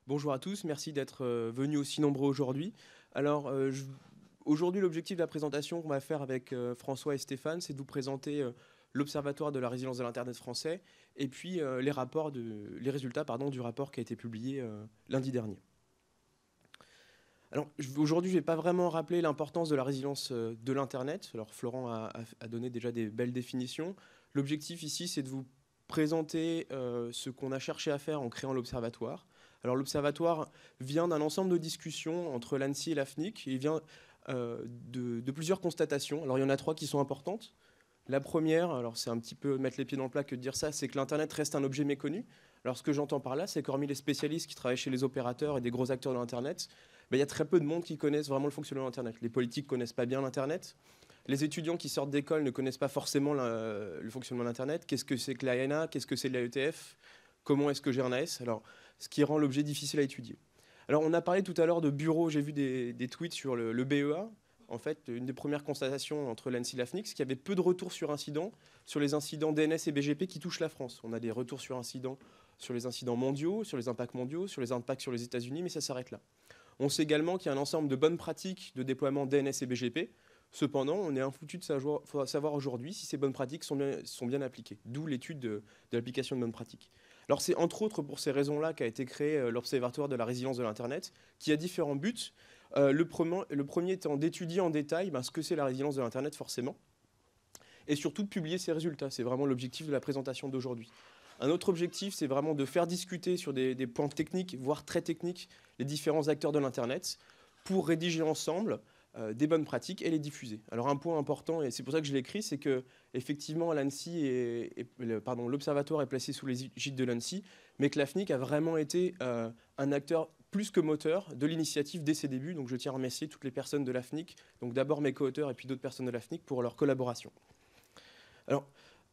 Bonjour à tous, merci d'être venus aussi nombreux aujourd'hui. Alors, aujourd'hui, l'objectif de la présentation qu'on va faire avec François et Stéphane, c'est de vous présenter l'Observatoire de la résilience de l'Internet français et puis les résultats du rapport qui a été publié lundi dernier. Alors, aujourd'hui, je ne vais pas vraiment rappeler l'importance de la résilience de l'Internet. Alors, Florent a donné déjà des belles définitions. L'objectif ici, c'est de vous présenter ce qu'on a cherché à faire en créant l'Observatoire. Alors, l'Observatoire vient d'un ensemble de discussions entre l'ANSSI et l'AFNIC et il vient de plusieurs constatations. Alors, il y en a trois qui sont importantes. La première, alors c'est un petit peu mettre les pieds dans le plat que de dire ça, c'est que l'Internet reste un objet méconnu. Alors ce que j'entends par là, c'est qu'hormis les spécialistes qui travaillent chez les opérateurs et des gros acteurs de l'Internet, il y a très peu de monde qui connaissent vraiment le fonctionnement de l'Internet. Les politiques ne connaissent pas bien l'Internet. Les étudiants qui sortent d'école ne connaissent pas forcément le fonctionnement de l'Internet. Qu'est-ce que c'est que l'ANA? Qu'est-ce que c'est de l'AETF? Comment est-ce que j'ai un AS? Alors, ce qui rend l'objet difficile à étudier. Alors, on a parlé tout à l'heure de bureaux. J'ai vu des tweets sur le BEA. En fait, une des premières constatations entre l'ANSSI et l'AFNIC, c'est qu'il y avait peu de retours sur incidents, sur les incidents DNS et BGP qui touchent la France. On a des retours sur incidents, sur les incidents mondiaux, sur les impacts mondiaux, sur les impacts sur les États-Unis, mais ça s'arrête là. On sait également qu'il y a un ensemble de bonnes pratiques de déploiement DNS et BGP. Cependant, on est infoutu de savoir aujourd'hui si ces bonnes pratiques sont bien appliquées, d'où l'étude de l'application de bonnes pratiques. Alors c'est entre autres pour ces raisons-là qu'a été créé l'Observatoire de la résilience de l'Internet, qui a différents buts. Le premier étant d'étudier en détail ce que c'est la résilience de l'Internet forcément, et surtout de publier ses résultats. C'est vraiment l'objectif de la présentation d'aujourd'hui. Un autre objectif, c'est vraiment de faire discuter sur des points techniques, voire très techniques, les différents acteurs de l'Internet, pour rédiger ensemble des bonnes pratiques et les diffuser. Alors un point important, et c'est pour ça que je l'ai écrit, c'est que effectivement l'ANSSI l'Observatoire est placé sous l'égide de l'ANSSI, mais que l'AFNIC a vraiment été un acteur plus que moteur de l'initiative dès ses débuts. Donc je tiens à remercier toutes les personnes de l'AFNIC, donc d'abord mes co-auteurs et puis d'autres personnes de l'AFNIC pour leur collaboration. Alors,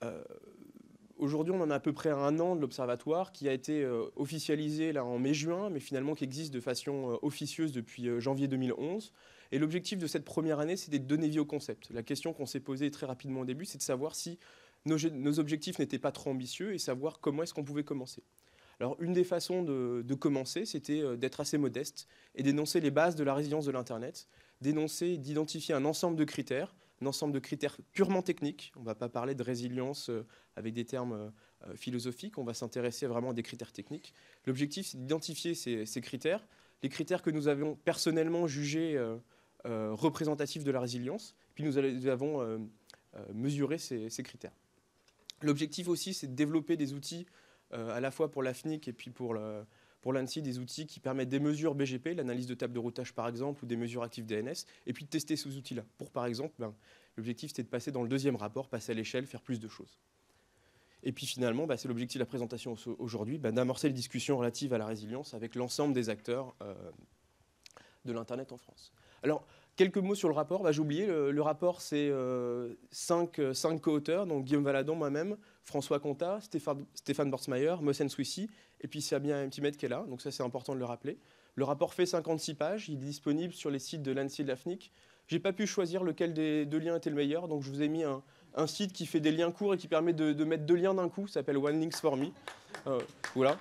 aujourd'hui, on en a à peu près 1 an de l'Observatoire qui a été officialisé là, en mai-juin, mais finalement qui existe de façon officieuse depuis janvier 2011. Et l'objectif de cette première année, c'était de donner vie au concept. La question qu'on s'est posée très rapidement au début, c'est de savoir si nos objectifs n'étaient pas trop ambitieux et savoir comment est-ce qu'on pouvait commencer. Alors, une des façons de commencer, c'était d'être assez modeste et d'énoncer les bases de la résilience de l'Internet, d'identifier un ensemble de critères purement techniques. On ne va pas parler de résilience avec des termes philosophiques, on va s'intéresser vraiment à des critères techniques. L'objectif, c'est d'identifier ces critères, les critères que nous avions personnellement jugés représentatifs de la résilience, puis nous avons mesuré ces critères. L'objectif aussi, c'est de développer des outils à la fois pour l'AFNIC et puis pour l'ANSSI, des outils qui permettent des mesures BGP, l'analyse de table de routage par exemple, ou des mesures actives DNS, et puis de tester ces outils-là. Pour par exemple, l'objectif c'était de passer dans le deuxième rapport, passer à l'échelle, faire plus de choses. Et puis finalement, c'est l'objectif de la présentation aujourd'hui, d'amorcer les discussions relatives à la résilience avec l'ensemble des acteurs de l'Internet en France. Alors, quelques mots sur le rapport. J'ai oublié, le rapport, c'est 5 co-auteurs, donc Guillaume Valadon, moi-même, François Contat, Stéphane Bortsmayer, Mohsen Swissi, et puis Sabien Mtimed qui est là, donc ça c'est important de le rappeler. Le rapport fait 56 pages, il est disponible sur les sites de l'ANSSI et de l'AFNIC. Je n'ai pas pu choisir lequel des deux liens était le meilleur, donc je vous ai mis un site qui fait des liens courts et qui permet de mettre 2 liens d'un coup, ça s'appelle One Links for Me. Voilà.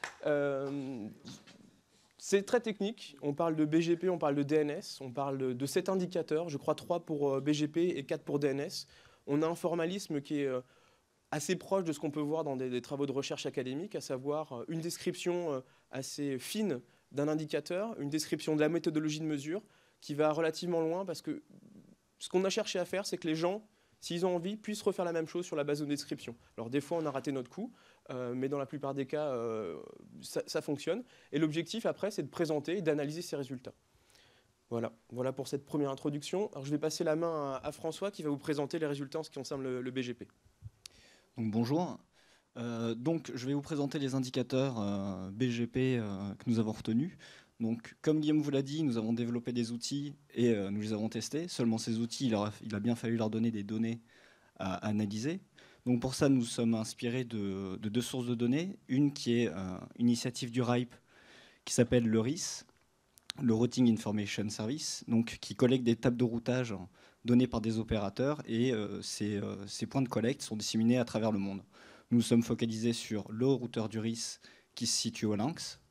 C'est très technique, on parle de BGP, on parle de DNS, on parle de 7 indicateurs, je crois 3 pour BGP et 4 pour DNS. On a un formalisme qui est assez proche de ce qu'on peut voir dans des travaux de recherche académique, à savoir une description assez fine d'un indicateur, une description de la méthodologie de mesure qui va relativement loin parce que ce qu'on a cherché à faire, c'est que les gens, s'ils ont envie, puissent refaire la même chose sur la base de description. Alors des fois, on a raté notre coup, mais dans la plupart des cas, ça fonctionne. Et l'objectif, après, c'est de présenter et d'analyser ces résultats. Voilà pour cette première introduction. Alors je vais passer la main à François qui va vous présenter les résultats en ce qui concerne le BGP. Donc, bonjour. Donc, je vais vous présenter les indicateurs BGP que nous avons retenus. Donc, comme Guillaume vous l'a dit, nous avons développé des outils et nous les avons testés. Seulement ces outils, il a bien fallu leur donner des données à analyser. Donc, pour ça, nous sommes inspirés de 2 sources de données. Une qui est une initiative du RIPE qui s'appelle le RIS, le Routing Information Service, donc, qui collecte des tables de routage données par des opérateurs et ces points de collecte sont disséminés à travers le monde. Nous sommes focalisés sur le routeur du RIS qui se situe au Lynx,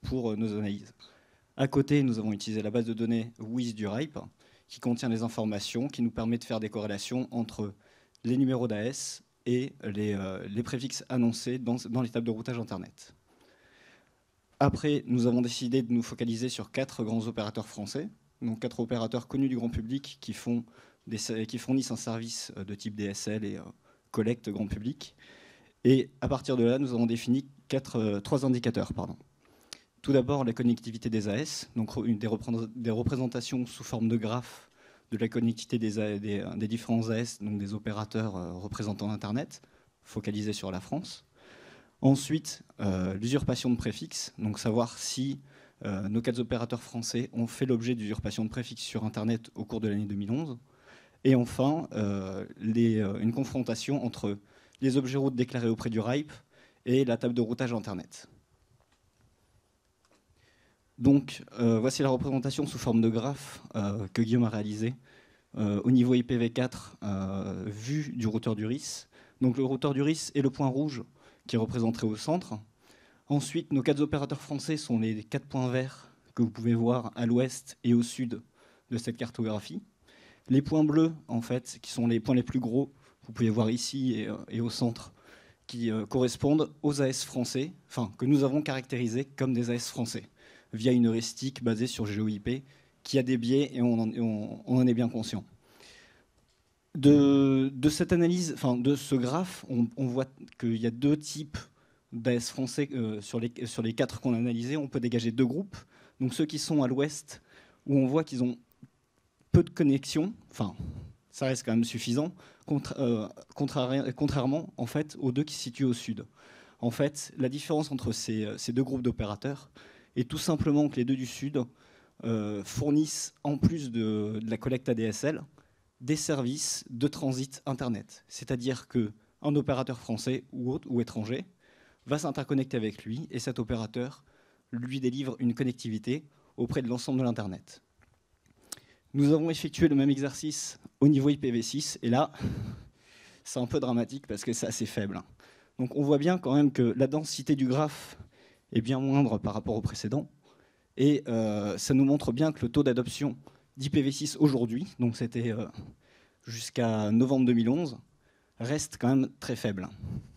pour nos analyses. À côté, nous avons utilisé la base de données WIS du RIPE, qui contient les informations, qui nous permet de faire des corrélations entre les numéros d'AS et les préfixes annoncés dans les tables de routage Internet. Après, nous avons décidé de nous focaliser sur 4 grands opérateurs français, donc 4 opérateurs connus du grand public qui fournissent un service de type DSL et collecte grand public. Et à partir de là, nous avons défini 3 indicateurs. Tout d'abord, la connectivité des AS, donc des représentations sous forme de graphes de la connectivité des différents AS, donc des opérateurs représentant Internet, focalisés sur la France. Ensuite, l'usurpation de préfixes, donc savoir si nos 4 opérateurs français ont fait l'objet d'usurpation de préfixes sur Internet au cours de l'année 2011. Et enfin, une confrontation entre les objets routes déclarés auprès du RIPE et la table de routage Internet. Donc, voici la représentation sous forme de graphe que Guillaume a réalisé au niveau IPv4 vu du routeur du RIS. Donc, le routeur du RIS est le point rouge qui est représenté au centre. Ensuite, nos 4 opérateurs français sont les 4 points verts que vous pouvez voir à l'ouest et au sud de cette cartographie. Les points bleus, en fait, qui sont les points les plus gros, vous pouvez voir ici et au centre, qui correspondent aux AS français, enfin, que nous avons caractérisés comme des AS français, via une heuristique basée sur GeoIP, qui a des biais et on en est bien conscient. De cette analyse, enfin, de ce graphe, on voit qu'il y a 2 types d'AS français sur les 4 qu'on a analysés. On peut dégager 2 groupes. Donc ceux qui sont à l'ouest, où on voit qu'ils ont peu de connexions, enfin, ça reste quand même suffisant, contrairement en fait, aux 2 qui se situent au sud. En fait, la différence entre ces 2 groupes d'opérateurs est tout simplement que les 2 du sud fournissent, en plus de la collecte ADSL, des services de transit Internet. C'est-à-dire qu'un opérateur français ou étranger va s'interconnecter avec lui et cet opérateur lui délivre une connectivité auprès de l'ensemble de l'Internet. Nous avons effectué le même exercice au niveau IPv6 et là, c'est un peu dramatique parce que c'est assez faible. Donc on voit bien quand même que la densité du graphe est bien moindre par rapport au précédent et ça nous montre bien que le taux d'adoption d'IPv6 aujourd'hui, donc c'était jusqu'à novembre 2011, reste quand même très faible.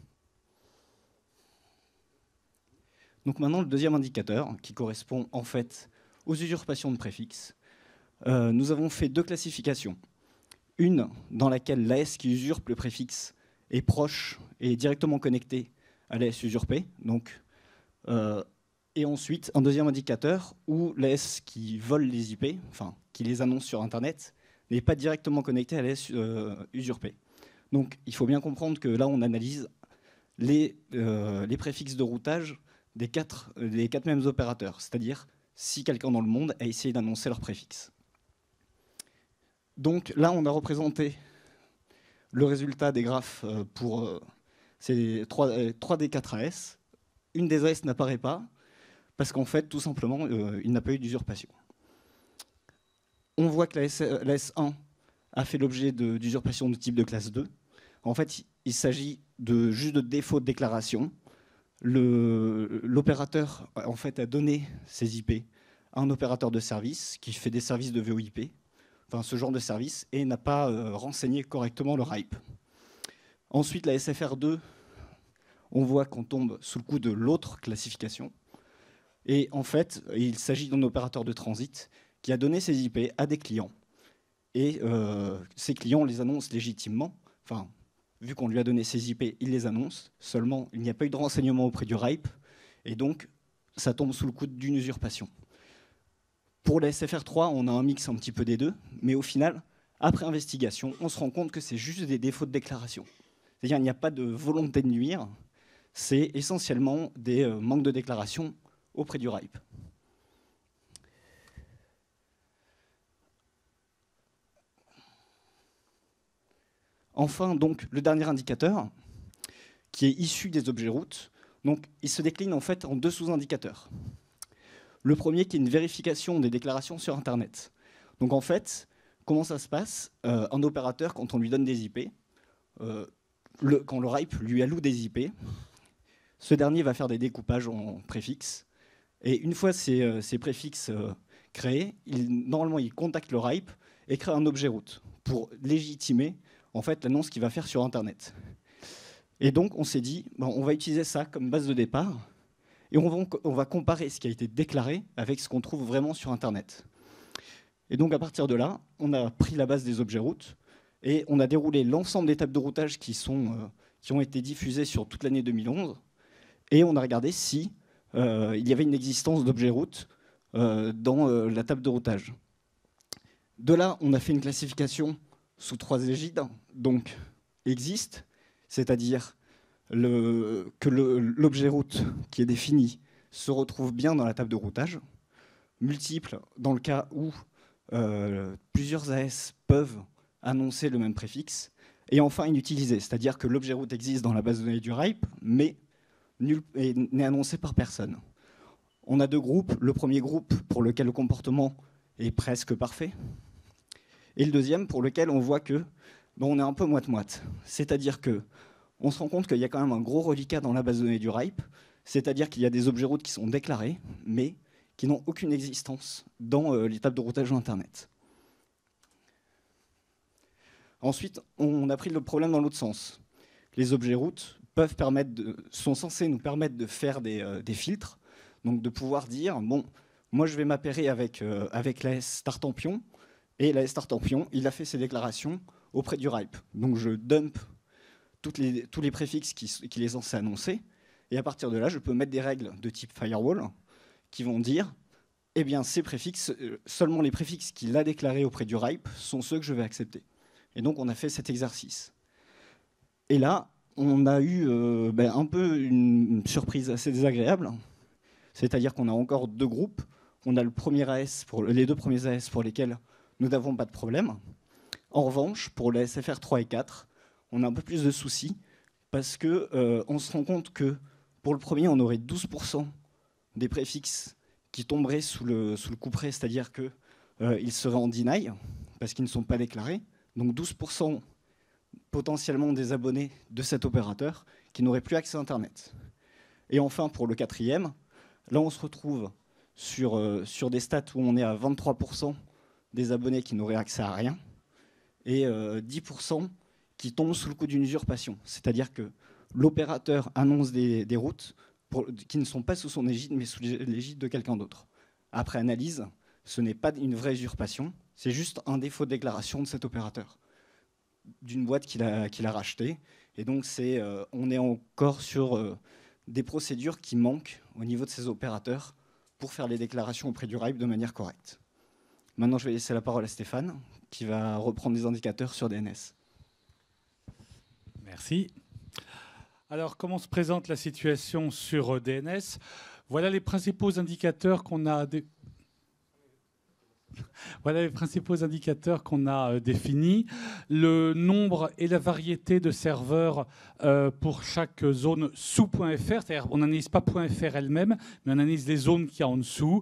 Donc maintenant, le deuxième indicateur, qui correspond en fait aux usurpations de préfixes, nous avons fait 2 classifications. Une dans laquelle l'AS qui usurpe le préfixe est proche et directement connecté à l'AS usurpée. Donc, et ensuite, un deuxième indicateur où l'AS qui vole les IP, enfin qui les annonce sur Internet, n'est pas directement connecté à l'AS usurpée. Donc il faut bien comprendre que là, on analyse les préfixes de routage des 4 mêmes opérateurs, c'est-à-dire si quelqu'un dans le monde a essayé d'annoncer leur préfixe. Donc là, on a représenté le résultat des graphes pour ces 3 des 4 AS. Une des AS n'apparaît pas, parce qu'en fait, tout simplement, il n'a pas eu d'usurpation. On voit que l'AS 1 a fait l'objet d'usurpation de type de classe 2. En fait, il s'agit juste de défaut de déclaration. L'opérateur en fait, a donné ses IP à un opérateur de service qui fait des services de VoIP, enfin ce genre de service, et n'a pas renseigné correctement le RIPE. Ensuite, la SFR2, on voit qu'on tombe sous le coup de l'autre classification. Et en fait, il s'agit d'un opérateur de transit qui a donné ses IP à des clients. Et ces clients les annoncent légitimement. Enfin, vu qu'on lui a donné ses IP, il les annonce. Seulement, il n'y a pas eu de renseignement auprès du RIPE. Et donc, ça tombe sous le coup d'une usurpation. Pour la SFR3, on a un mix un petit peu des deux. Mais au final, après investigation, on se rend compte que c'est juste des défauts de déclaration. C'est-à-dire qu'il n'y a pas de volonté de nuire. C'est essentiellement des manques de déclaration auprès du RIPE. Enfin, donc, le dernier indicateur, qui est issu des objets routes, donc, il se décline en fait en 2 sous-indicateurs. Le premier qui est une vérification des déclarations sur Internet. Donc en fait, comment ça se passe? Un opérateur, quand on lui donne des IP, quand le RIPE lui alloue des IP, ce dernier va faire des découpages en préfixes Et une fois ces préfixes créés, normalement, il contacte le RIPE et crée un objet route pour légitimer en fait l'annonce qu'il va faire sur Internet. Et donc, on s'est dit, bon, on va utiliser ça comme base de départ et on va comparer ce qui a été déclaré avec ce qu'on trouve vraiment sur Internet. Et donc, à partir de là, on a pris la base des objets routes et on a déroulé l'ensemble des tables de routage qui ont été diffusées sur toute l'année 2011 et on a regardé si il y avait une existence d'objets routes dans la table de routage. De là, on a fait une classification sous 3 égides, donc existe, c'est-à-dire que l'objet route qui est défini se retrouve bien dans la table de routage, multiple dans le cas où plusieurs AS peuvent annoncer le même préfixe, et enfin inutilisé, c'est-à-dire que l'objet route existe dans la base de données du RIPE, mais n'est annoncé par personne. On a 2 groupes, le premier groupe pour lequel le comportement est presque parfait, et le deuxième pour lequel on voit que on est un peu moite-moite. C'est-à-dire qu'on se rend compte qu'il y a quand même un gros reliquat dans la base de données du RIPE, c'est-à-dire qu'il y a des objets routes qui sont déclarés, mais qui n'ont aucune existence dans les tables de routage Internet. Ensuite, on a pris le problème dans l'autre sens. Les objets routes sont censés nous permettre de faire des filtres, donc de pouvoir dire, bon, moi je vais m'appairer avec l'AS Startampion, et l'AS Startampion, il a fait ses déclarations auprès du RIPE. Donc je dump tous les préfixes qu'il est censé annoncer, et à partir de là, je peux mettre des règles de type firewall qui vont dire, eh bien, ces préfixes, seulement les préfixes qu'il a déclarés auprès du RIPE sont ceux que je vais accepter. Et donc on a fait cet exercice. Et là, on a eu un peu une surprise assez désagréable, c'est-à-dire qu'on a encore 2 groupes. On a le premier AS les 2 premiers AS pour lesquels nous n'avons pas de problème. En revanche, pour les SFR 3 et 4, on a un peu plus de soucis parce qu'on se rend compte que pour le premier, on aurait 12% des préfixes qui tomberaient sous le couperet, c'est-à-dire qu'ils seraient en deny parce qu'ils ne sont pas déclarés. Donc 12% potentiellement des abonnés de cet opérateur qui n'auraient plus accès à Internet. Et enfin, pour le 4e, là on se retrouve sur des stats où on est à 23% des abonnés qui n'auraient accès à rien et 10% qui tombent sous le coup d'une usurpation. C'est-à-dire que l'opérateur annonce des routes qui ne sont pas sous son égide, mais sous l'égide de quelqu'un d'autre. Après analyse, ce n'est pas une vraie usurpation, c'est juste un défaut de déclaration de cet opérateur, d'une boîte qu'il a rachetée. Et donc on est encore sur des procédures qui manquent au niveau de ces opérateurs pour faire les déclarations auprès du RIPE de manière correcte. Maintenant, je vais laisser la parole à Stéphane, qui va reprendre des indicateurs sur DNS. Merci. Alors, comment se présente la situation sur DNS? Voilà les principaux indicateurs qu'on a définis. Le nombre et la variété de serveurs pour chaque zone sous .fr. C'est-à-dire on n'analyse pas .fr elle-même, mais on analyse les zones qu'il y a en dessous.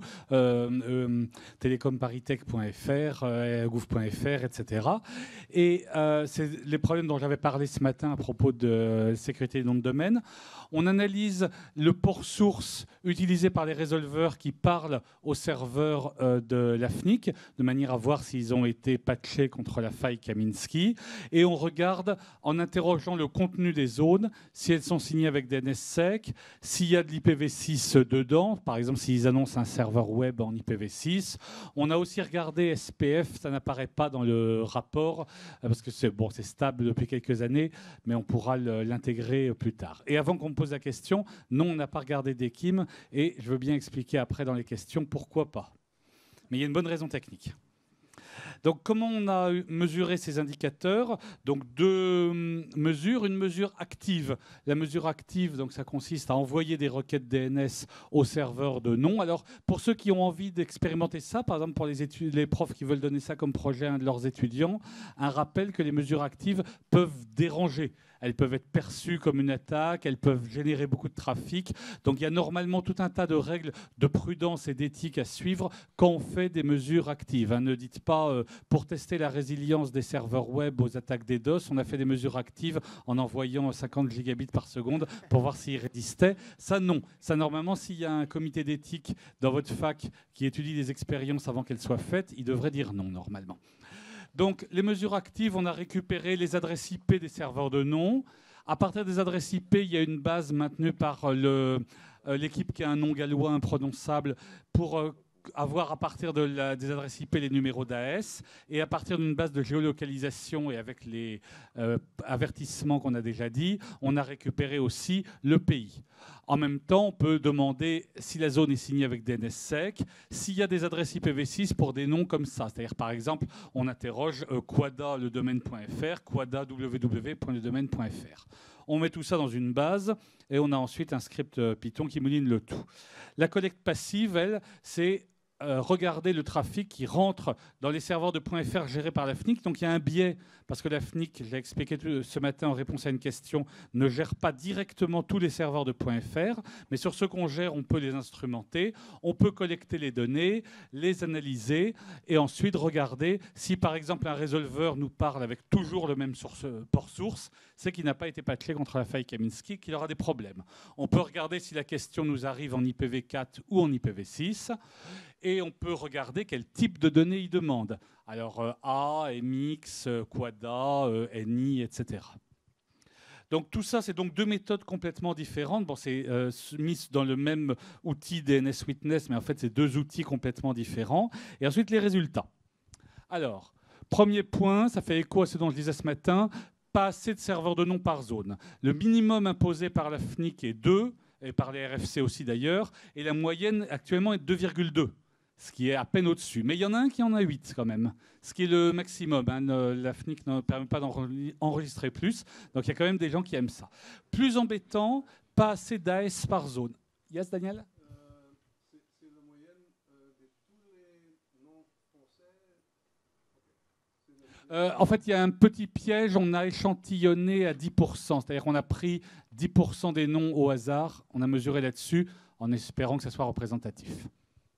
Telecomparithec.fr, gouv.fr, etc. Et c'est les problèmes dont j'avais parlé ce matin à propos de sécurité des noms de domaine. On analyse le port source utilisé par les résolveurs qui parlent aux serveurs de la FNIC, de manière à voir s'ils ont été patchés contre la faille Kaminsky. Et on regarde, en interrogeant le contenu des zones, si elles sont signées avec DNSSEC, s'il y a de l'IPv6 dedans, par exemple s'ils annoncent un serveur web en IPv6. On a aussi regardé SPF, ça n'apparaît pas dans le rapport, parce que c'est stable depuis quelques années, mais on pourra l'intégrer plus tard. Et avant qu'on me pose la question, non, on n'a pas regardé DKIM, et je veux bien expliquer après dans les questions pourquoi pas. Mais il y a une bonne raison technique. Donc, comment on a mesuré ces indicateurs? Donc, 2 mesures. Une mesure active. La mesure active, donc, ça consiste à envoyer des requêtes DNS au serveur de nom. Alors, pour ceux qui ont envie d'expérimenter ça, par exemple pour les profs qui veulent donner ça comme projet à un de leurs étudiants, un rappel que les mesures actives peuvent déranger. elles peuvent être perçues comme une attaque, elles peuvent générer beaucoup de trafic. Donc il y a normalement tout un tas de règles de prudence et d'éthique à suivre quand on fait des mesures actives. Ne dites pas, pour tester la résilience des serveurs web aux attaques DDoS, on a fait des mesures actives en envoyant 50 gigabits par seconde pour voir s'ils résistaient. Ça, non. Ça, normalement, s'il y a un comité d'éthique dans votre fac qui étudie les expériences avant qu'elles soient faites, il devrait dire non, normalement. Donc, les mesures actives, on a récupéré les adresses IP des serveurs de nom. À partir des adresses IP, il y a une base maintenue par l'équipe qui a un nom gallois imprononçable pour avoir à partir des adresses IP les numéros d'AS, et à partir d'une base de géolocalisation et avec les avertissements qu'on a déjà dit, on a récupéré aussi le pays. En même temps, on peut demander si la zone est signée avec DNSSEC, s'il y a des adresses IPv6 pour des noms comme ça. C'est-à-dire, par exemple, on interroge quada-ledomaine.fr, quada-www.ledomaine.fr. On met tout ça dans une base et on a ensuite un script Python qui mouline le tout. La collecte passive, elle, c'est regarder le trafic qui rentre dans les serveurs de .fr gérés par la FNIC. Donc il y a un biais, parce que la FNIC, je l'ai expliqué ce matin en réponse à une question, ne gère pas directement tous les serveurs de .fr, mais sur ceux qu'on gère, on peut les instrumenter, on peut collecter les données, les analyser, et ensuite regarder si par exemple un résolveur nous parle avec toujours le même port source, c'est qu'il n'a pas été patché contre la faille Kaminsky, qu'il aura des problèmes. On peut regarder si la question nous arrive en IPv4 ou en IPv6, et on peut regarder quel type de données il demande. Alors A, MX, Quada, NI, etc. Donc tout ça, c'est donc deux méthodes complètement différentes. Bon, c'est mis dans le même outil DNS Witness, mais en fait, c'est deux outils complètement différents. Et ensuite, les résultats. Alors, premier point, ça fait écho à ce dont je disais ce matin, pas assez de serveurs de nom par zone. Le minimum imposé par la FNIC est 2, et par les RFC aussi d'ailleurs, et la moyenne actuellement est de 2,2. Ce qui est à peine au-dessus. Mais il y en a un qui en a 8 quand même, ce qui est le maximum. La FNIC ne permet pas d'enregistrer plus, donc il y a quand même des gens qui aiment ça. Plus embêtant, pas assez d'AS par zone. Yes, Daniel ? C'est la moyenne de tous les noms français. En fait, il y a un petit piège, on a échantillonné à 10%, c'est-à-dire qu'on a pris 10% des noms au hasard, on a mesuré là-dessus en espérant que ça soit représentatif.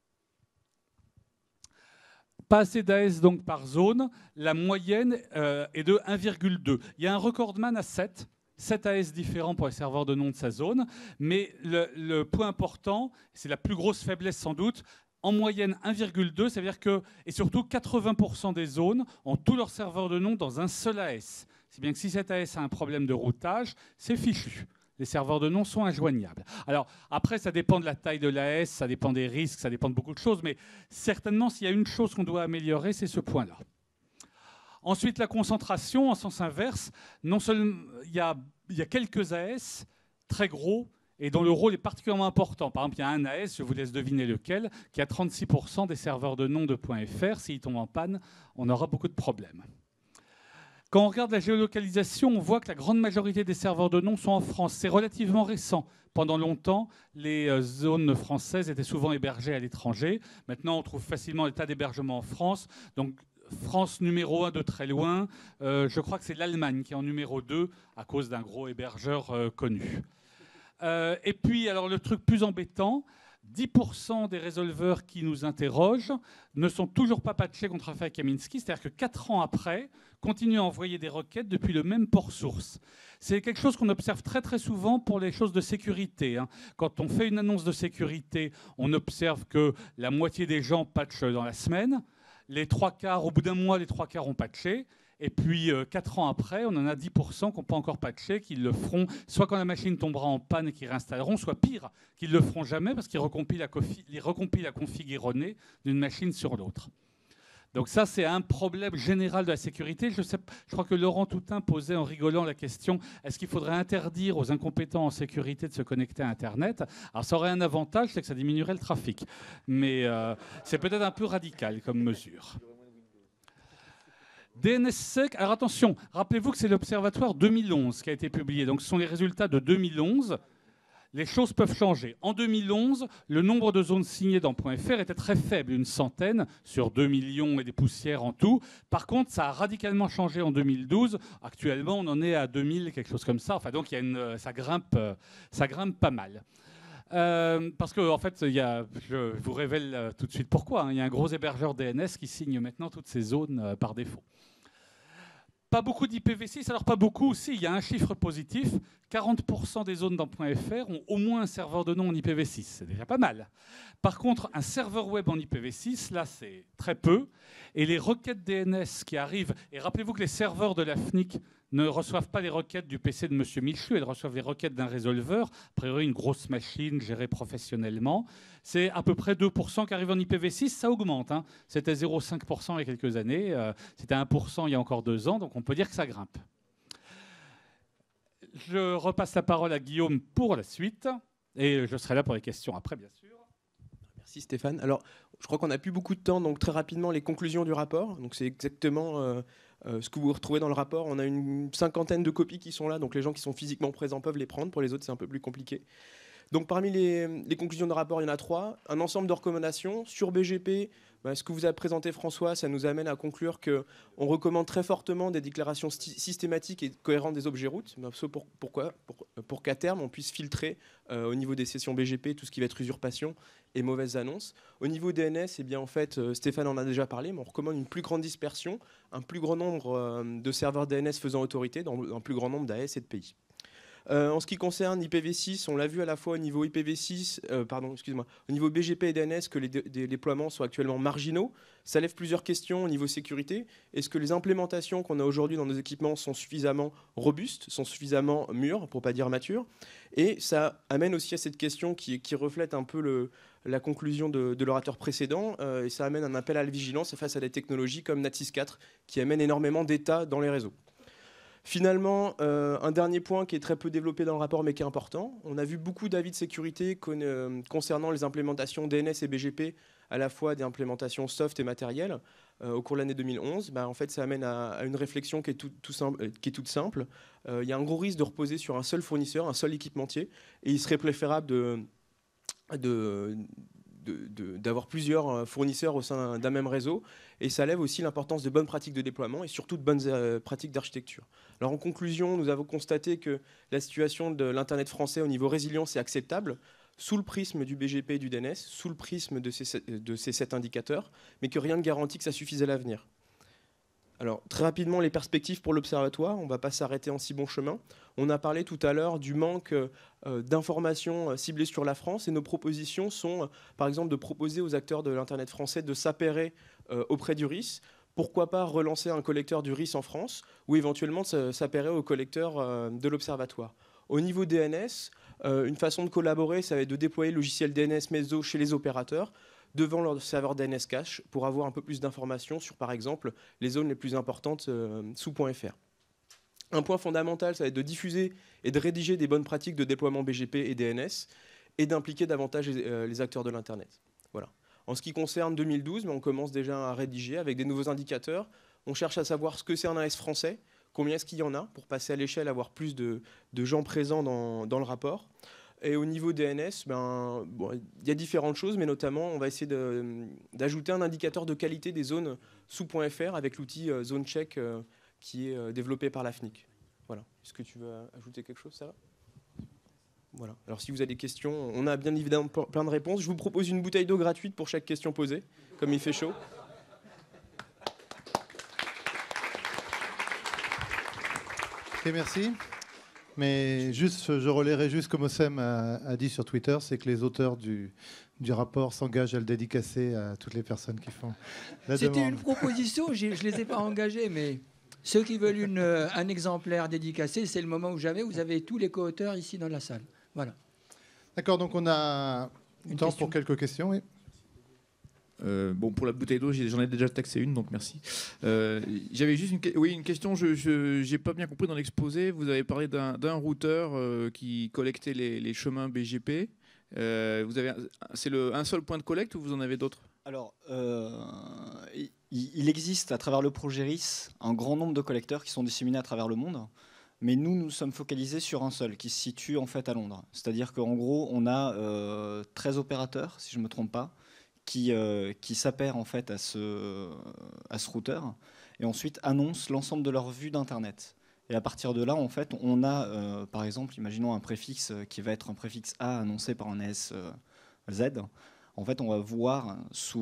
Pas assez d'AS donc par zone. La moyenne est de 1,2. Il y a un recordman à 7 AS différents pour les serveurs de nom de sa zone. Mais le point important, c'est la plus grosse faiblesse sans doute, en moyenne 1,2, ça veut dire que, et surtout 80% des zones ont tous leurs serveurs de nom dans un seul AS. C'est bien que si cet AS a un problème de routage, c'est fichu. Les serveurs de nom sont injoignables. Alors, après, ça dépend de la taille de l'AS, ça dépend des risques, ça dépend de beaucoup de choses, mais certainement, s'il y a une chose qu'on doit améliorer, c'est ce point-là. Ensuite, la concentration, en sens inverse. Non seulement, il y a quelques AS très gros et dont le rôle est particulièrement important. Par exemple, il y a un AS, je vous laisse deviner lequel, qui a 36% des serveurs de nom de .fr. S'il tombe en panne, on aura beaucoup de problèmes. Quand on regarde la géolocalisation, on voit que la grande majorité des serveurs de nom sont en France. C'est relativement récent. Pendant longtemps, les zones françaises étaient souvent hébergées à l'étranger. Maintenant, on trouve facilement l'état d'hébergement en France. Donc, France numéro 1 de très loin. Je crois que c'est l'Allemagne qui est en numéro 2 à cause d'un gros hébergeur connu. Et puis, alors, le truc plus embêtant, 10% des résolveurs qui nous interrogent ne sont toujours pas patchés contre la faille Kaminsky, c'est-à-dire que 4 ans après, continuent à envoyer des requêtes depuis le même port source. C'est quelque chose qu'on observe très très souvent pour les choses de sécurité. Quand on fait une annonce de sécurité, on observe que la moitié des gens patchent dans la semaine, les 3 quarts, au bout d'un mois, les 3 quarts ont patché. Et puis, 4 ans après, on en a 10% qui n'ont pas encore patché, qui le feront soit quand la machine tombera en panne et qu'ils réinstalleront, soit pire, qu'ils ne le feront jamais parce qu'ils recompilent la config erronée d'une machine sur l'autre. Donc ça, c'est un problème général de la sécurité. Je crois que Laurent Toutain posait en rigolant la question, est-ce qu'il faudrait interdire aux incompétents en sécurité de se connecter à Internet? Alors ça aurait un avantage, c'est que ça diminuerait le trafic. Mais c'est peut-être un peu radical comme mesure. DNSSEC, alors attention, rappelez-vous que c'est l'Observatoire 2011 qui a été publié. Donc ce sont les résultats de 2011. les choses peuvent changer. En 2011, le nombre de zones signées dans .fr était très faible, une centaine sur 2 millions et des poussières en tout. Par contre, ça a radicalement changé en 2012. Actuellement, on en est à 2000, quelque chose comme ça. Enfin, donc, ça grimpe pas mal. Parce qu'en en fait, je vous révèle tout de suite pourquoi. Hein. Il y a un gros hébergeur DNS qui signe maintenant toutes ces zones par défaut. Pas beaucoup d'IPv6, alors pas beaucoup aussi, il y a un chiffre positif, 40% des zones dans .fr ont au moins un serveur de nom en IPv6, c'est déjà pas mal. Par contre, un serveur web en IPv6, là c'est très peu, et les requêtes DNS qui arrivent, et rappelez-vous que les serveurs de la FNIC ne reçoivent pas les requêtes du PC de M. Michu, elles reçoivent les requêtes d'un résolveur, a priori une grosse machine gérée professionnellement. C'est à peu près 2% qui arrivent en IPv6, ça augmente. Hein. C'était 0,5% il y a quelques années, c'était 1% il y a encore 2 ans, donc on peut dire que ça grimpe. Je repasse la parole à Guillaume pour la suite, et je serai là pour les questions après, bien sûr. Merci Stéphane. Alors, je crois qu'on n'a plus beaucoup de temps, donc très rapidement, les conclusions du rapport. Donc c'est exactement ce que vous retrouvez dans le rapport. On a une 50aine de copies qui sont là, donc les gens qui sont physiquement présents peuvent les prendre. Pour les autres, c'est un peu plus compliqué. Donc parmi les conclusions du rapport, il y en a 3. Un ensemble de recommandations sur BGP. Ce que vous a présenté François, ça nous amène à conclure qu'on recommande très fortement des déclarations systématiques et cohérentes des objets routes. Pourquoi ? Pour qu'à terme, on puisse filtrer au niveau des sessions BGP tout ce qui va être usurpation et mauvaises annonces. Au niveau DNS, eh bien, en fait, Stéphane en a déjà parlé, mais on recommande une plus grande dispersion, un plus grand nombre de serveurs DNS faisant autorité dans un plus grand nombre d'AS et de pays. En ce qui concerne IPv6, on l'a vu à la fois au niveau IPv6, au niveau BGP et DNS que les déploiements sont actuellement marginaux. Ça lève plusieurs questions au niveau sécurité. Est-ce que les implémentations qu'on a aujourd'hui dans nos équipements sont suffisamment robustes, sont suffisamment mûres, pour ne pas dire matures? Et ça amène aussi à cette question qui reflète un peu la conclusion de l'orateur précédent, et ça amène un appel à la vigilance face à des technologies comme NAT6 4 qui amènent énormément d'états dans les réseaux. Finalement, un dernier point qui est très peu développé dans le rapport mais qui est important. On a vu beaucoup d'avis de sécurité concernant les implémentations DNS et BGP, à la fois des implémentations soft et matérielles, au cours de l'année 2011. En fait, ça amène à une réflexion qui est toute simple. Il y a un gros risque de reposer sur un seul fournisseur, un seul équipementier, et il serait préférable d'avoir plusieurs fournisseurs au sein d'un même réseau, et ça lève aussi l'importance de bonnes pratiques de déploiement et surtout de bonnes pratiques d'architecture. Alors en conclusion, nous avons constaté que la situation de l'Internet français au niveau résilience est acceptable, sous le prisme du BGP et du DNS, sous le prisme de ces 7 indicateurs, mais que rien ne garantit que ça suffise à l'avenir. Alors, très rapidement, les perspectives pour l'Observatoire. On ne va pas s'arrêter en si bon chemin. On a parlé tout à l'heure du manque d'informations ciblées sur la France. Et nos propositions sont, par exemple, de proposer aux acteurs de l'Internet français de s'appairer auprès du RIS. Pourquoi pas relancer un collecteur du RIS en France ou éventuellement s'appairer au collecteur de l'Observatoire. Au niveau DNS, une façon de collaborer, ça va être de déployer le logiciel DNS Meso chez les opérateurs, devant leur serveur DNS cache pour avoir un peu plus d'informations sur, par exemple, les zones les plus importantes sous .fr. Un point fondamental, ça va être de diffuser et de rédiger des bonnes pratiques de déploiement BGP et DNS et d'impliquer davantage les acteurs de l'Internet. Voilà. En ce qui concerne 2012, on commence déjà à rédiger avec des nouveaux indicateurs. On cherche à savoir ce que c'est un AS français, combien est-ce qu'il y en a pour passer à l'échelle, avoir plus de gens présents dans le rapport. Et au niveau DNS, il y a différentes choses, mais notamment, on va essayer d'ajouter un indicateur de qualité des zones sous .fr avec l'outil ZoneCheck qui est développé par la FNIC. Voilà. Est-ce que tu veux ajouter quelque chose, Sarah ? Voilà. Alors, si vous avez des questions, on a bien évidemment plein de réponses. Je vous propose une bouteille d'eau gratuite pour chaque question posée, comme il fait chaud. Ok, merci. Mais juste, je relayerai juste comme Ossem a dit sur Twitter, c'est que les auteurs du rapport s'engagent à le dédicacer à toutes les personnes qui font la demande. C'était une proposition, je ne les ai pas engagés, mais ceux qui veulent un exemplaire dédicacé, c'est le moment ou jamais. Vous avez tous les co-auteurs ici dans la salle. Voilà. D'accord, donc on a temps pour quelques questions. Oui. Pour la bouteille d'eau, j'en ai déjà taxé une, donc merci. J'avais juste une question. Je n'ai pas bien compris dans l'exposé. Vous avez parlé d'un routeur qui collectait les chemins BGP. C'est un seul point de collecte ou vous en avez d'autres? Alors, il existe à travers le projet RIS un grand nombre de collecteurs qui sont disséminés à travers le monde. Mais nous sommes focalisés sur un seul, qui se situe en fait à Londres. C'est-à-dire qu'en gros, on a 13 opérateurs, si je ne me trompe pas, qui s'appairent en fait à ce routeur, et ensuite annoncent l'ensemble de leur vue d'Internet. Et à partir de là, en fait, on a, par exemple, imaginons un préfixe qui va être un préfixe A annoncé par un AS Z. En fait, on va voir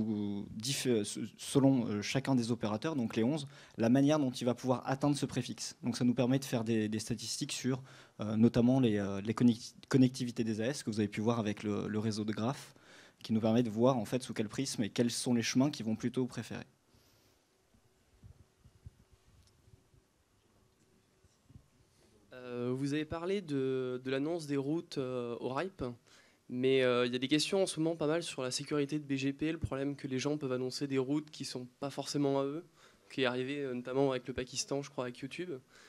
selon chacun des opérateurs, donc les 11, la manière dont il va pouvoir atteindre ce préfixe. Donc ça nous permet de faire des statistiques sur notamment les connectivités des AS, que vous avez pu voir avec le réseau de graphes, qui nous permet de voir en fait sous quel prisme et quels sont les chemins qui vont plutôt préférer. Vous avez parlé de l'annonce des routes au RIPE, mais il y a des questions en ce moment pas mal sur la sécurité de BGP, le problème que les gens peuvent annoncer des routes qui ne sont pas forcément à eux, qui est arrivé notamment avec le Pakistan, je crois, avec YouTube.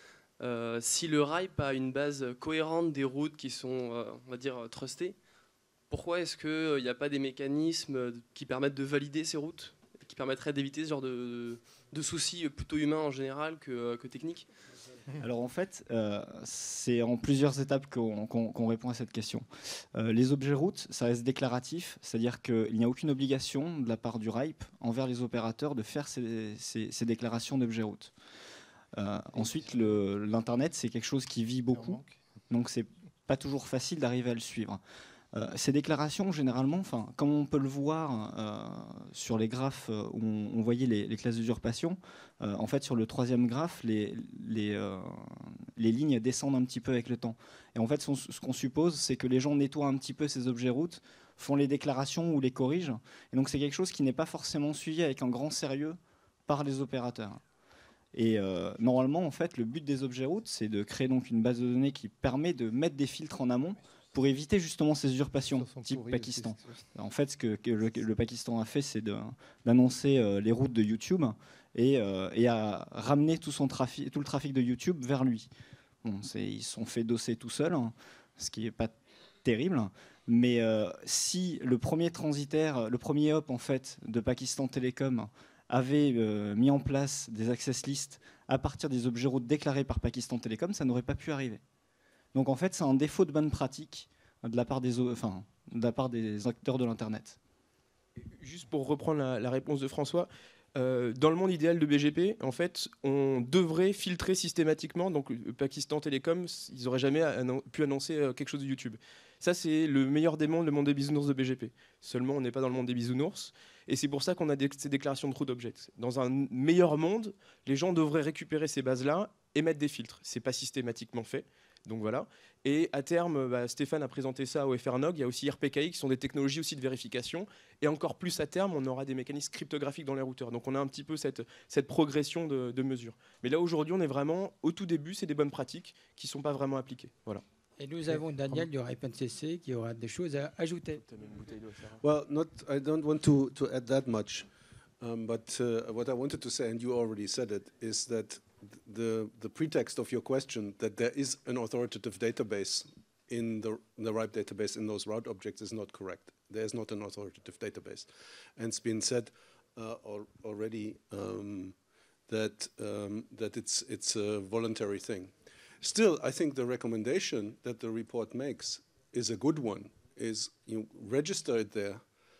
Si le RIPE a une base cohérente des routes qui sont, on va dire, trustées, pourquoi est-ce qu'il n'y a pas des mécanismes qui permettent de valider ces routes, qui permettraient d'éviter ce genre de soucis plutôt humains en général que techniques? Alors en fait, c'est en plusieurs étapes qu'on répond à cette question. Les objets routes, ça reste déclaratif, c'est-à-dire qu'il n'y a aucune obligation de la part du RIPE envers les opérateurs de faire ces déclarations d'objets routes. Ensuite, l'Internet, c'est quelque chose qui vit beaucoup, donc c'est pas toujours facile d'arriver à le suivre. Ces déclarations, généralement, comme on peut le voir sur les graphes où on voyait les classes d'usurpation, en fait, sur le troisième graphe, les lignes descendent un petit peu avec le temps. Et en fait, ce qu'on suppose, c'est que les gens nettoient un petit peu ces objets routes, font les déclarations ou les corrigent. Et donc, c'est quelque chose qui n'est pas forcément suivi avec un grand sérieux par les opérateurs. Et normalement, en fait, le but des objets routes, c'est de créer donc une base de données qui permet de mettre des filtres en amont pour éviter justement ces usurpations type Pakistan. En fait, ce que le Pakistan a fait, c'est d'annoncer les routes de YouTube et à ramener tout le trafic de YouTube vers lui. Bon, ils se sont fait dosser tout seuls, hein, ce qui n'est pas terrible. Mais si le premier transitaire, le premier hop en fait de Pakistan Telecom avait mis en place des access lists à partir des objets routes déclarés par Pakistan Telecom, ça n'aurait pas pu arriver. Donc en fait, c'est un défaut de bonne pratique de la part des acteurs de l'Internet. Juste pour reprendre la réponse de François, dans le monde idéal de BGP, en fait, on devrait filtrer systématiquement. Donc, le Pakistan Telecom, ils n'auraient jamais pu annoncer quelque chose de YouTube. Ça, c'est le meilleur des mondes, le monde des bisounours de BGP. Seulement, on n'est pas dans le monde des bisounours. Et c'est pour ça qu'on a ces déclarations de root objects. Dans un meilleur monde, les gens devraient récupérer ces bases-là et mettre des filtres. Ce n'est pas systématiquement fait. Donc voilà. Et à terme, Stéphane a présenté ça au FRNOG. Il y a aussi RPKI qui sont des technologies aussi de vérification. Et encore plus à terme, on aura des mécanismes cryptographiques dans les routeurs. Donc on a un petit peu cette progression de mesures. Mais là aujourd'hui, on est vraiment au tout début. C'est des bonnes pratiques qui ne sont pas vraiment appliquées. Voilà. Et nous avons Daniel du RIPE-NCC qui aura des choses à ajouter. Well, I don't want to add that much, but what I wanted to say, and you already said it, is that the pretext of your question that there is an authoritative database in the RIPE database in those route objects is not correct. There is not an authoritative database, and it's been said already that it's a voluntary thing. Still, I think the recommendation that the report makes is a good one. Is you register it there,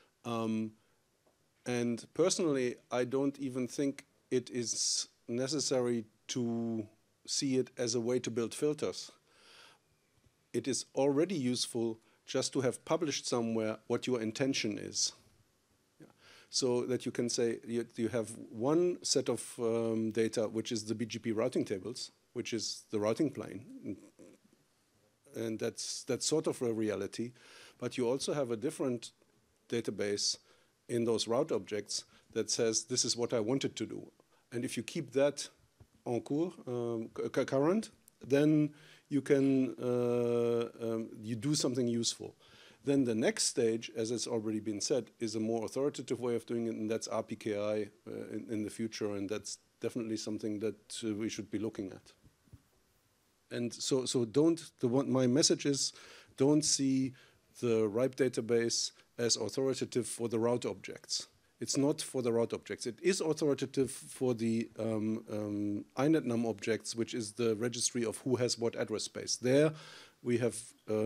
and personally, I don't even think it is necessary to see it as a way to build filters. It is already useful just to have published somewhere what your intention is. Yeah. So that you can say you have one set of data, which is the BGP routing tables, which is the routing plane. And that's sort of a reality. But you also have a different database in those route objects that says, this is what I wanted to do. And if you keep that en cours, current, then you can you do something useful. Then the next stage, as it's already been said, is a more authoritative way of doing it, and that's RPKI in the future, and that's definitely something that we should be looking at. And so my message is, don't see the RIPE database as authoritative for the route objects. It's not for the route objects. It is authoritative for the INetNum objects, which is the registry of who has what address space. There we have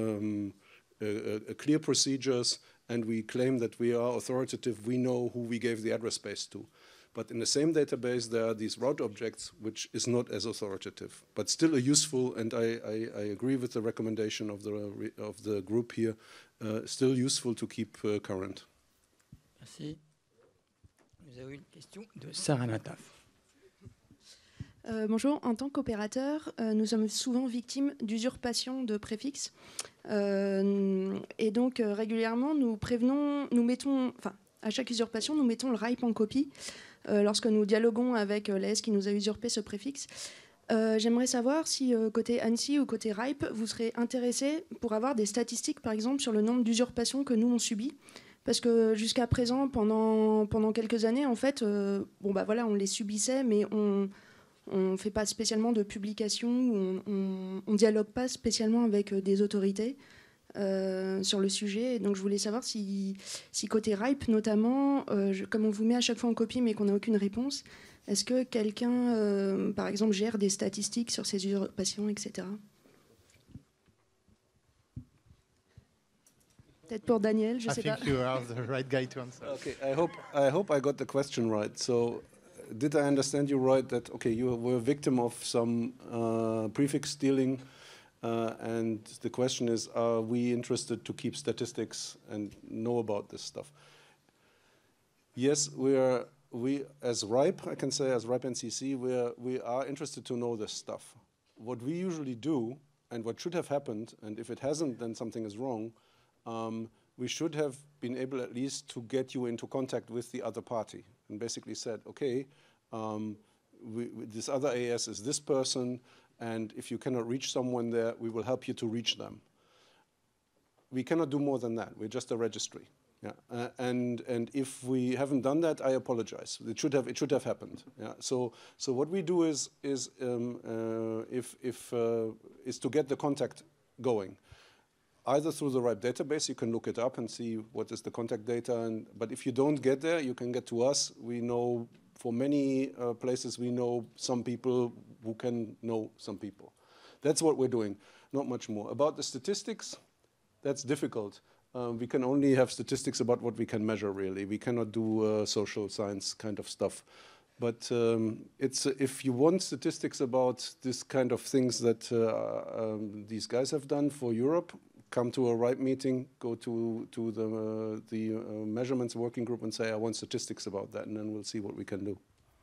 clear procedures, and we claim that we are authoritative. We know who we gave the address space to. But in the same database, there are these route objects, which is not as authoritative, but still useful. And I agree with the recommendation of the group here. Still useful to keep current. Merci. Nous avons une question de Sarah Nataf. Bonjour, en tant qu'opérateur, nous sommes souvent victimes d'usurpation de préfixes. Et donc, régulièrement, à chaque usurpation, nous mettons le RIPE en copie lorsque nous dialoguons avec l'AS qui nous a usurpé ce préfixe. J'aimerais savoir si, côté ANSI ou côté RIPE, vous serez intéressé pour avoir des statistiques, par exemple, sur le nombre d'usurpations que nous, on subit. Parce que jusqu'à présent, pendant quelques années, en fait, on les subissait, mais on ne fait pas spécialement de publication, on ne dialogue pas spécialement avec des autorités sur le sujet. Et donc je voulais savoir si côté RIPE notamment, comme on vous met à chaque fois en copie mais qu'on n'a aucune réponse, est-ce que quelqu'un, par exemple, gère des statistiques sur ces usurpations, etc. Peut-être pour Daniel, je sais pas. I think you are the right guy to answer. Okay, I hope I got the question right. So, did I understand you right that you were a victim of some prefix stealing, and the question is, are we interested to keep statistics and know about this stuff? Yes, we as RIPE, I can say as RIPE NCC, we are interested to know this stuff. What we usually do, and what should have happened, and if it hasn't, then something is wrong. We should have been able at least to get you into contact with the other party and basically said, okay, this other AS is this person, and if you cannot reach someone there, we will help you to reach them. We cannot do more than that. We're just a registry. Yeah. And if we haven't done that, I apologize. It should have happened. Yeah. So what we do is to get the contact going. Either through the RIPE database, you can look it up and see what is the contact data. But if you don't get there, you can get to us. We know for many places, we know some people who can know some people. That's what we're doing, not much more. About the statistics, that's difficult. We can only have statistics about what we can measure, really. We cannot do social science kind of stuff. But if you want statistics about this kind of things that these guys have done for Europe, come to a RIPE meeting, go to the measurements working group and say, I want statistics about that, and then we'll see what we can do.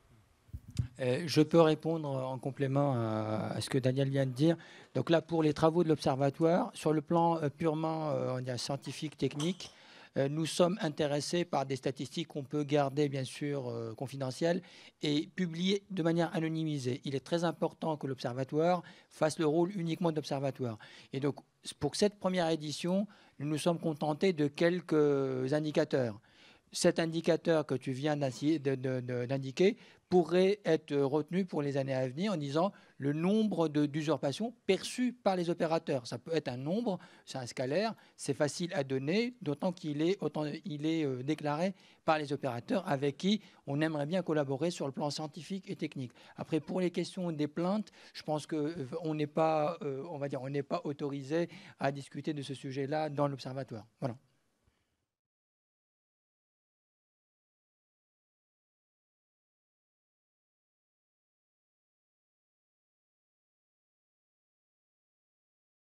Je peux répondre en complément à ce que Daniel vient de dire. Donc là, pour les travaux de l'Observatoire, sur le plan purement scientifique, technique, nous sommes intéressés par des statistiques qu'on peut garder, bien sûr, confidentielles et publier de manière anonymisée. Il est très important que l'Observatoire fasse le rôle uniquement d'observatoire. Et donc, pour cette première édition, nous nous sommes contentés de quelques indicateurs. Cet indicateur que tu viens d'indiquer pourrait être retenu pour les années à venir en disant le nombre d'usurpations perçues par les opérateurs. Ça peut être un nombre, c'est un scalaire, c'est facile à donner, d'autant qu'il est déclaré par les opérateurs avec qui on aimerait bien collaborer sur le plan scientifique et technique. Après, pour les questions des plaintes, je pense qu'on n'est pas, on n'est pas autorisé à discuter de ce sujet-là dans l'Observatoire. Voilà.